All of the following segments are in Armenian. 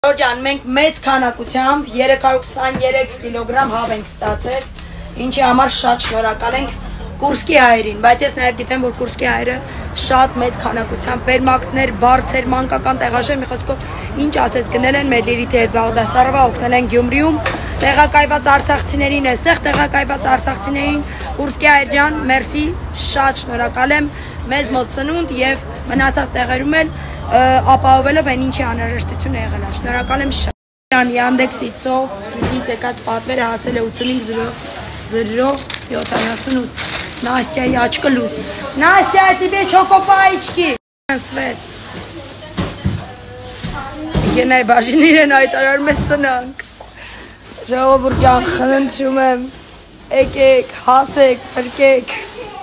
Ջան, մենք մեծ քանակությամբ 323 կիլոգրամ հավ ենք ստացել, ինչի համար շատ շնորհակալ ենք Կուրսկի հայերին, բայց ես նաև գիտեմ, որ Կուրսկի հայերը շատ մեծ քանակությամբ բերմակներ, բարձր, մանկական տեղաշեր, մի խոսքով ինչ ասես գնել են մեր Լիլիթի հետ Բաղդասարովա, օգնել են Գյումրիում, տեղակայված արցախցիներին, այստեղ տեղակայված արցախցիներին, Կուրսկի հայեր ջան, մերսի, շատ շնորհակալ եմ, մեզ մոտ սնունդ եւ մնացած տեղերում էլ ապահովելով այն ինչի անհրաժեշտություն է եղել, շնորհակալ եմ շատ։ Yandex-ից սիդից եկած պատվերը հասել է 85-0-0-78 Настяի աչքը լուս։ Настя, тебе չոկոպայիչկի։ Սվետ։ Գենայ բաժին իրեն այտարարում է սնանք։ Ժողովուրդ ջան, խնդրում եմ, եկեք, հասեք, փրկեք։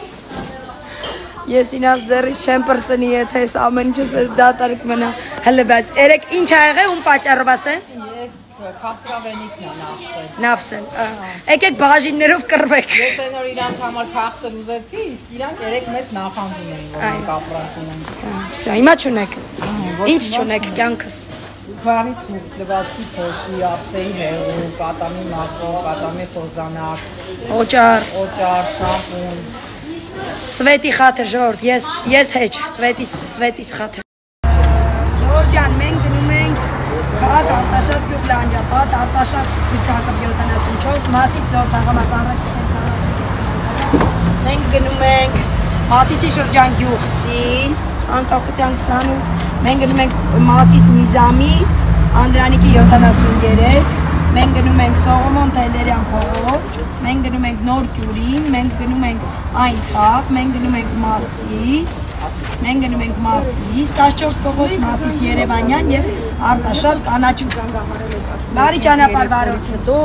Ես ինձ ձեռից չեմ պրծնի, եթե ես ամեն ինչս ես դատարկ մնա։ Հələ բայց երեք ինչ ա եղել, ում պատճառով ասենց։ Ես քաղցրավենիքն եմ Նավսեն։ Եկեք բաժիններով կռվեք։ Ես այնօր իրանց համար քաղցր ուզեցի, իսկ իրանք երեք մեծ նախանձում էին, որ մենք ապրանքում ենք։ Всё, հիմա չունեք։ Ինչ չունեք կյանքս։ Քարի թուրք, լվացքի փոշի, ափսեի հեղուկ, կատամի մածո, կատամի խոզանակ, Օճար, շամպուն։ Սվետի խաթր, ժողովուրդ, ես հեչ, Սվետիս խաթր։ Ժողովուրդ ջան, մենք գնում ենք քաղաք Արտաշատ գյուղ Լանջապատ, Արտաշատ Իսակով 74, Մասիս նոր տաղամասարակ չենք Մենք գնում ենք Մասիսի շրջան գյուղ Սիս, անկախության 28, մենք գնում ենք Մասիս Նիզամի, Անդրանիկի 73, մենք գնում ենք Սողոմոն Թեհլերյան փողոց, մենք գնում ենք Նոր Գյուրին, մենք գնում ենք Այնթավ, մենք գնում ենք Մասիս, մենք գնում ենք Մասիս, 14 փողոց Մասիս Երևանյան եւ Արտաշատ կանաչու։ Բարի ճանապարհ վարորդը։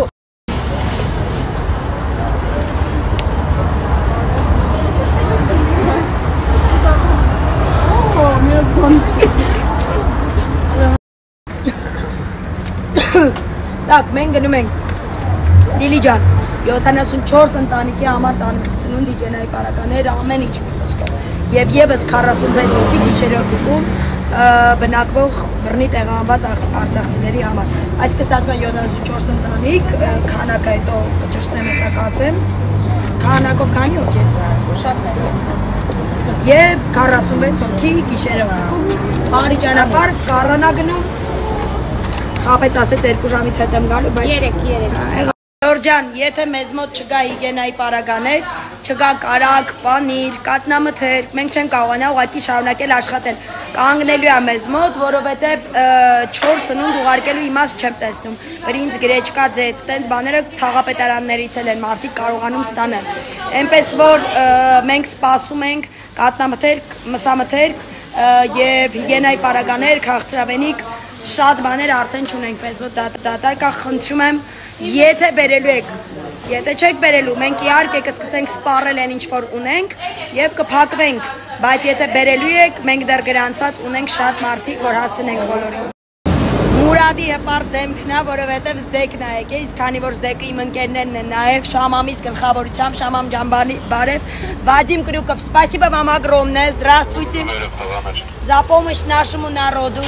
Так, մենք գնում ենք Լիլի ջան, 74 ընտանիքի համար տանում ենք սնունդի գենայի պարականներ, ամեն ինչ մի խոսքով։ Եվ եւս 46 հոգի գիշերօրիկում բնակվող բռնի տեղահանված արցախցիների համար։ Այսինքն ստացվում է 74 ընտանիք, քանակը հետո կճշտեմ հեսա կասեմ։ Քանակով քանի հոգի է։ Շատ է։ Եվ 46 հոգի գիշերօրիկում բարի ճանապարհ կառանա գնում։ Խապեց ասեց 2 ժամից հետ եմ գալու, բայց 3 Ջան, եթե մեզ մոտ չկա հիգիենայի պարագաներ, չկա կարագ, պանիր, կատնամթերք, մենք չենք կարողանա ուղղակի շարունակել աշխատել։ Կանգնելու է մեզ մոտ, որովհետև 4 սնունդ ուղարկելու իմաստ չեմ տեսնում։ Բրինձ, գրեչկա, ձեթ, տենց բաները թաղապետարաններից էլ են մարդիկ կարողանում ստանալ։ Էնպես որ մենք սպասում ենք կատնամթերք, մսամթերք եւ հիգիենայի պարագաներ, քաղցրավենիք շատ բաներ արդեն չունենք, մեզ մոտ դատարկա խնդրում եմ, եթե բերելու եք, եթե չեք բերելու, մենք իհարկե կսկսենք սպառել են ինչ որ ունենք եւ կփակվենք, բայց եթե բերելու եք, մենք դեռ գրանցված ունենք շատ մարդիկ, որ հասցնենք բոլորին։ Մուրադի հպարտ դեմքն է, որովհետև զդեկն է եկե, իսկ քանի որ զդեկը իմ ընկերներն են նաև Շամամից գլխավորությամբ, Շամամ ջան բարև, Վադիմ Крюков, спасибо вам огромное, здравствуйте, за помощь нашему народу,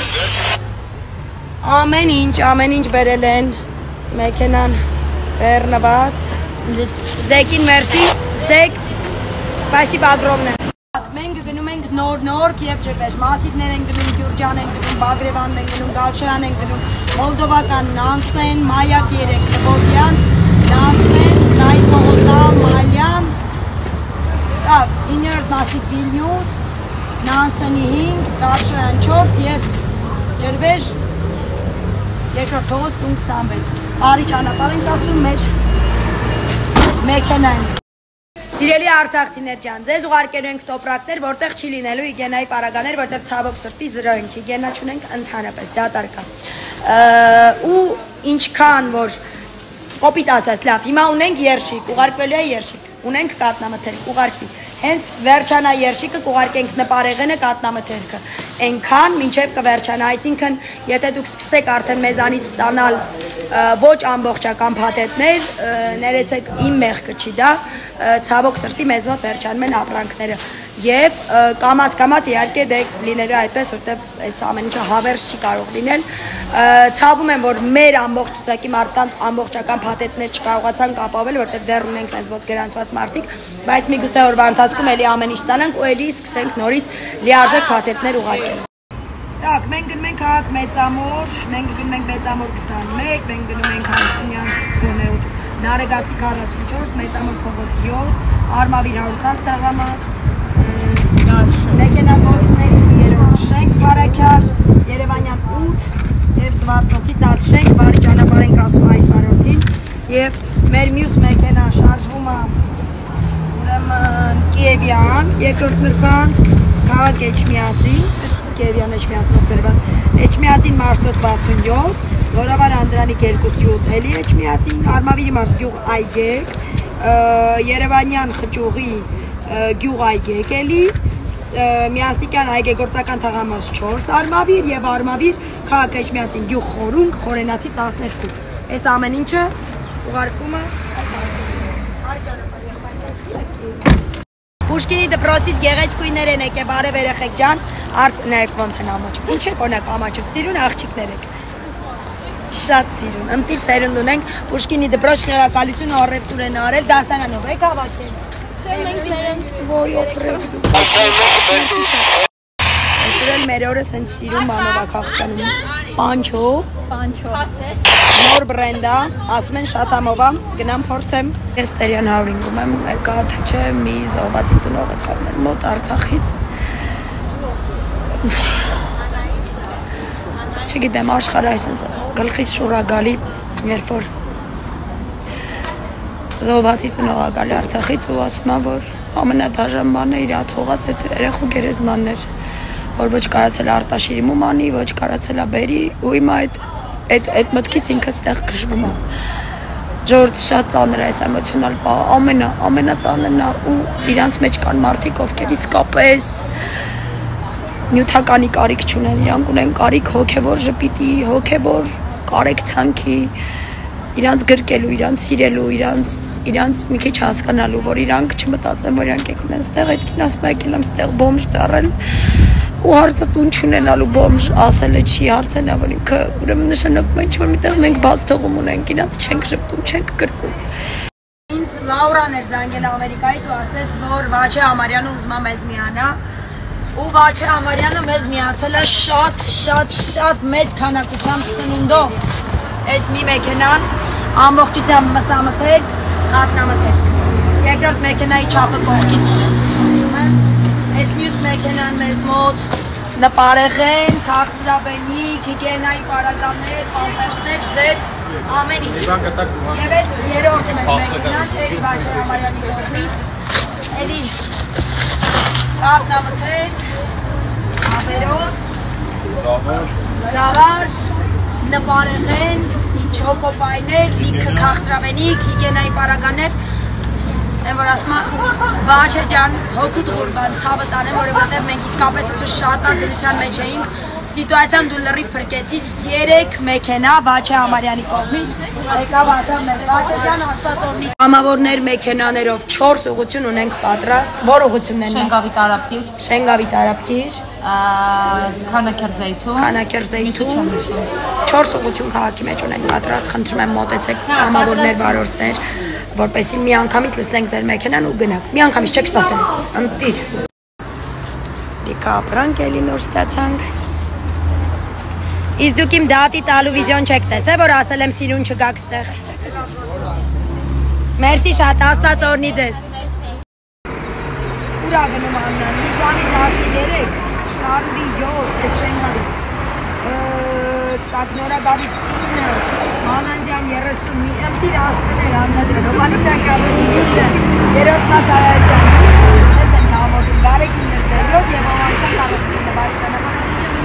ամեն ինչ բերել են, մեքենան բեռնված, զդեկին մերսի, զդեք, спасибо огромное։ Մենք գնում ենք նորք և ջրվեժ, մասիվներ են գնում, Գյուրջան են գնում, Բագրևանն են գնում, Գալշարան են գնում, Մոլդովական, Նանսեն, Մայակ 3, Տվոդյան, Նանսեն, Նայկողոտա, Մալյան, 9-րդ մասիվ Վիլնյուս, Նանսենի 5, Գալշարան 4 և ջրվեժ երկրորդ փողոց տուն 26, բարի ճանապարհ ենք ասում մեր մեքենային։ Սիրելի արցախցիներ ջան, ձեզ ուղարկելու ենք տոպրակներ, որտեղ չի լինելու հիգիենայի պարագաներ, որտեղ ցավոք սրտի 0 ենք, հիգիենա չունենք ընդհանրապես, դատարկ է։ Ու ինչքան որ կոպիտ ասած, լավ, հիմա ունենք երշիկ, ուղարկվելու է երշիկ, ունենք կատնամթերք, ուղարկվի։ Հենց վերջանա երշիկը կուղարկենք նպարեղենը կատնամթերքը, այնքան մինչև կվերջանա, այսինքն եթե դուք սկսեք արդեն մեզանից ստանալ ոչ ամբողջական փաթեթներ, ներեցեք իմ մեղքը չի դա, ցավոք սրտի մեզ մոտ վերջանում են ապրանքները։ Եվ կամած իհարկե դե լինելու այդպես, որտեվ այս ամեն ինչը հավերժ չի կարող լինել։ Ցավում եմ, որ մեր ամբողջ ցուցակի մարդկանց ամբողջական փաթեթներ չկարողացան կապավել, որտեվ դեռ ունենք մեզ մոտ գրանցված մարդիկ, բայց միգուցե օրվա ընթացքում էլի ամեն ինչ ստանանք ու էլի սկսենք նորից լիարժեք փաթեթներ ուղարկել։ Так, մենք գնում ենք քաղաք Մեծամոր, մենք գնում ենք Մեծամոր 21, մենք գնում ենք Հարությունյան գոներոց Նարեգացի 44, Մեծամոր փողոց 7, Արմավիր 110 տաղամաս, Մեքենագործների 3-րդ շենք, Փարաքյար, Երևանյան 8 եւ Սվարտոցի 10 շենք, բարի ճանապարհ ենք ասում այս վարորդին եւ մեր մյուս մեքենան շարժվում է ուրեմն Կիևյան, երկրորդ նրբանցք, քաղաք Էջմիածին, Կիևյան Էջմիածնով գրված, Էջմիածին Մաշտոց 67, Զորավար Անդրանիկ 208, էլի Էջմիածին, Արմավիրի մարզ գյուղ Այգեկ, Երևանյան Խճուղի գյուղ Այգեկ էլի, Միասնիկյան այգեգործական թաղամաս 4 Արմավիր եւ Արմավիր քաղաք Էջմիածին գյուղ Խորունգ Խորենացի 12։ Այս ամեն ինչը ուղարկում է Պուշկինի դպրոցից գեղեցկույներ են եկե բարև երեխեք ջան, արդ նայեք ոնց են ամաչում։ Ինչ եք օրինակ ամաչում, սիրուն աղջիկներ եք։ Շատ սիրուն, ընտիր սերունդ ունենք, Պուշկինի դպրոց շնորհակալություն առևտուր են արել, դասարանով եք հավաքել։ Ոյ օպրեգ դու։ Այսօր էլ մեր օրը սենց սիրուն մանով ա քաղցանում։ Պանչո։ Նոր բրենդա, ասում են շատ ամովա, գնամ փորձեմ։ Ես Տերյան Հավրինգում եմ, եկա թե չէ մի զոհվածի ծնող եկա մեր մոտ Արցախից։ Չգիտեմ, աշխարհը այսպես գլխից շուռ ա գալի, երբ որ զոհվածի ծնող ա գալի Արցախից ու ասում ա, որ ամենադաժան բանը իր թողած այդ երեխու գերեզմանն էր, որ ոչ կարացել Արտաշիրի մումանի, ոչ կարացել բերի ու հիմա այդ մտքից ինքը ստեղ քշվում է։ Ժողովուրդ շատ ծանր է այս էմոցիոնալ բանը, ամենածանրն է ու իրանց մեջ կան մարդիկ, ովքեր իսկապես նյութականի կարիք չունեն, իրանք ունեն կարիք հոգևոր ժպիտի, հոգևոր կարեկցանքի, իրանց գրկելու, իրանց սիրելու, իրանց մի քիչ հասկանալու, որ իրանք չմտածեն, որ իրանք եկել են ստեղ, այդ կին ասում եկել եմ ստեղ բոմժ դառել ու հարցը տուն չունենալու բոմժ ասելը չի հարցենա, որ ինքը ուրեմն նշանակում է ինչ-որ միտեղ մենք բաց թողում ունենք, իրանց չենք ժպտում, չենք գրկում։ Ինձ Լաուրան էր զանգել Ամերիկայից ու ասեց, որ Վաչե Ամարյանը ուզում է մեզ միանա ու Վաչե Ամարյանը մեզ միացել է շատ մեծ քանակությամբ սնունդով։ Այս մի մեքենան ամբողջությամբ մսամթերք, կատնամթերք։ Երկրորդ մեքենայի չափը կողքից այս մյուս մեքենան մեզ մոտ նպարեղեն, քաղցրավենիք, հիգիենայի պարագաներ, պամպերսներ, ձեթ, ամեն ինչ։ Եվ այս երրորդ մեր մեքենան, էլի Վաչե Ամարյանի կողմից, էլի կատնամթերք, ավերոտ, զավար, նպարեղեն, չոկոպայներ, լիքը քաղցրավենիք, հիգիենայի պարագաներ, են որ ասում Վաչե ջան, հոգուտ ղուրբան, ցավը տանեմ, որովհետև մենք իսկապես շատ դրության մեջ էինք, սիտուացիան դու լրիվ փրկեցիր 3 մեքենա Վաչե Ամարյանի կողմից, եկավ ասավ մեզ Վաչե ջան Աստված օրհնի։ Կամավորներ մեքենաներով 4 ուղղություն ունենք պատրաստ, որ ուղղություններն են։ Շենգավիթ Արաբկիր, Քանաքեր Զեյթուն, 4 ուղղություն քաղաքի մեջ ունենք պատրաստ, խնդրում եմ մոտեցեք կամավորներ, վարորդներ, որպեսզի մի անգամից լսնենք ձեր մեքենան ու գնանք։ Մի անգամից չեք սպասել։ Ընտիր։ Լիքը ապրանք էլի նոր ստացանք։ Իսկ դուք իմ դատի տալու վիդեոն չեք տեսել, որ ասել եմ սիրուն չգաք ստեղ։ Մերսի շատ, Աստված օրհնի ձեզ։ Ուր ա գնում Աննան, Միզանի 13, Շարլի 7, այս Շենգավիթ, Տակնորագավիթ 9, Մանանդյան 30, մի ընտիր ասներ Աննա ջան, Հովհաննիսյան 47, երրորդ մաս Արարատյան, հենց են կամոսում, բարեկին նշտել 7 և Հովհաննիսյան 49, բարի ճանապարհ։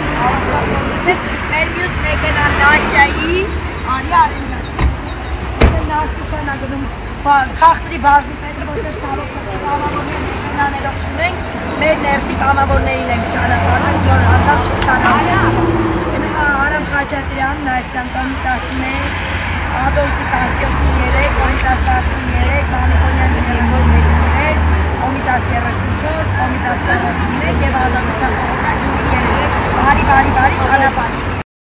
Մեր մյուս մեքենան Նաստյայի, Արի Արենջան։ Նաստյուշան ա գնում քաղցրի բաժնի պետրը, որտեղ ցավոք կամավորներով չունենք, մեր ներսի կամավորներին ենք ճանապարհում, որ հատավ չճանապարհում։ Արամ Խաչատրյան, Նաստյան տոմի 11, Ադոլցի 17-3, Կոնիտաս 13, Մանիկոնյան 36, Կոմիտաս 34, Կոմիտաս 41 եւ Ազատության խորհրդի 3 բարի ճանապարհ։